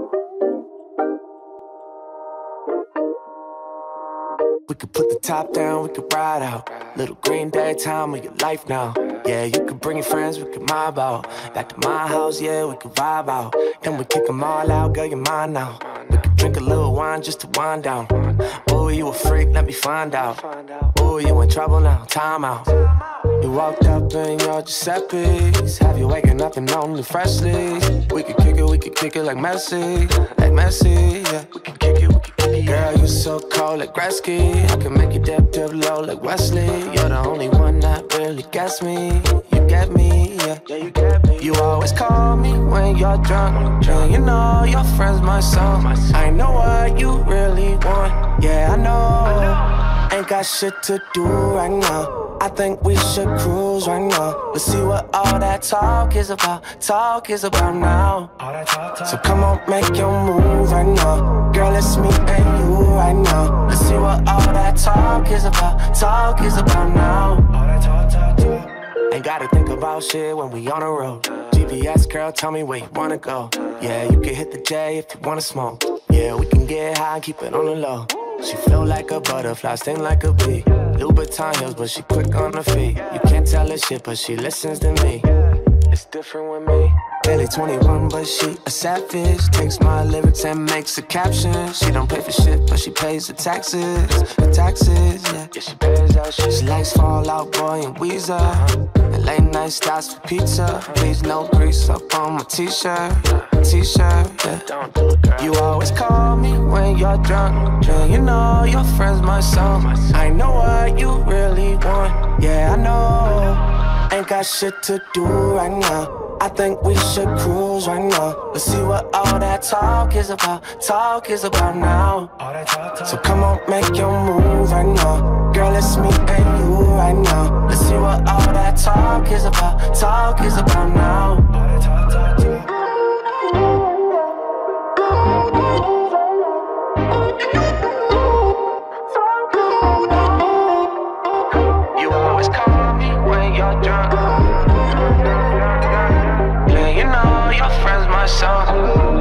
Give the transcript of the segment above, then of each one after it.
We could put the top down, we could ride out. Little green day time of your life now. Yeah, you could bring your friends, we could mob out. Back to my house, yeah, we could vibe out. Then we kick them all out, girl, you're mine now. We could drink a little wine just to wind down. Oh, you a freak, let me find out. Oh, you in trouble now, time out. You walked up in your Giuseppe's. Have you waking up and only freshly? We could kick it like Messi. Like Messi, yeah. We could kick it, girl, you so cold like Gretzky. I can make you dip low like Wesley. You're the only one that really gets me. You get me, yeah. Yeah, you get me. You always call me when you're drunk. And you know your friends my song. I know what you really want. Yeah, I know. Ain't got shit to do right now. I think we should cruise right now. Let's see what all that talk is about. Talk is about now. So come on, make your move right now. Girl, it's me and you right now. Let's see what all that talk is about. Talk is about now. Ain't gotta think about shit when we on the road. GPS, girl, tell me where you wanna go. Yeah, you can hit the J if you wanna smoke. Yeah, we can get high and keep it on the low. She flow like a butterfly, sting like a bee. Louboutin heels, but she quick on her feet. You can't tell her shit, but she listens to me. It's different with me. Barely 21, but she a savage. Takes my lyrics and makes a caption. She don't pay for shit, but she pays the taxes. The taxes, yeah. Yeah, she pays that shit. She likes Fall Out Boy and Weezer. And late night stops for pizza. Please no grease up on my t-shirt. T-shirt, yeah. Don't do it, girl. You always call me when you're drunk. And you know your friends my song. I know what you really want. Yeah, I know. Ain't got shit to do right now. I think we should cruise right now. Let's see what all that talk is about. Talk is about now. So come on, make your move right now. Girl, it's me and you right now. Let's see what all that talk is about. Talk is about now. You always call me when you're drunk. Your friends my song.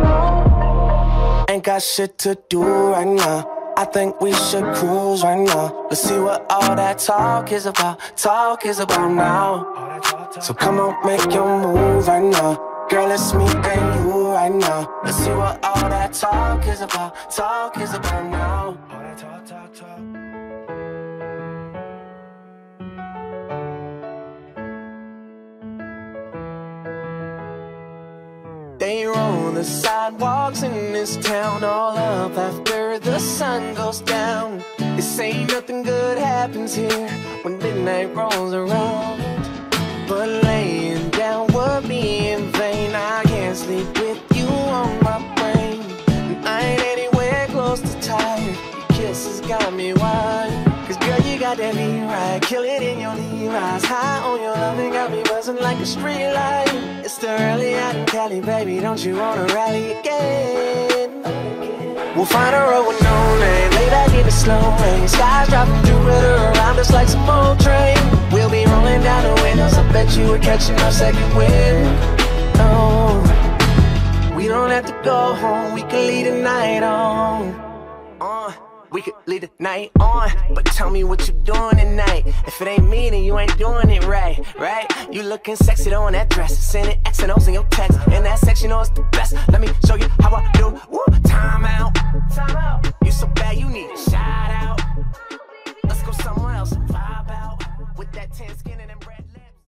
Ain't got shit to do right now. I think we should cruise right now. Let's see what all that talk is about. Talk is about now. So come on, make your move right now. Girl, it's me and you right now. Let's see what all that talk is about. Talk is about now. They roll the sidewalks in this town all up after the sun goes down. They say nothing good happens here when midnight rolls around. But laying down would be in vain. I can't sleep with you on my brain. And I ain't anywhere close to tired. Your kisses got me wild. Cause girl, you got that beat right. Kill it in your Levi's. High on your love and got me buzzing like a street light. It's still early out in Cali, baby. Don't you wanna rally again? We'll find a road with no name. Lay back in the slow lane. Skies dropping Jupiter around us like some old train. We'll be rolling down the windows. I bet you we're catching our second wind. Oh, we don't have to go home. We can leave the night on. We could leave the night on, but tell me what you doing tonight. If it ain't me, then you ain't doing it right, right? You looking sexy on that dress, sending X and O's in your text. In that section, you know it's the best. Let me show you how I do. Woo, time out. Time out. You so bad, you need a shout out. Let's go somewhere else and vibe out with that tan skin.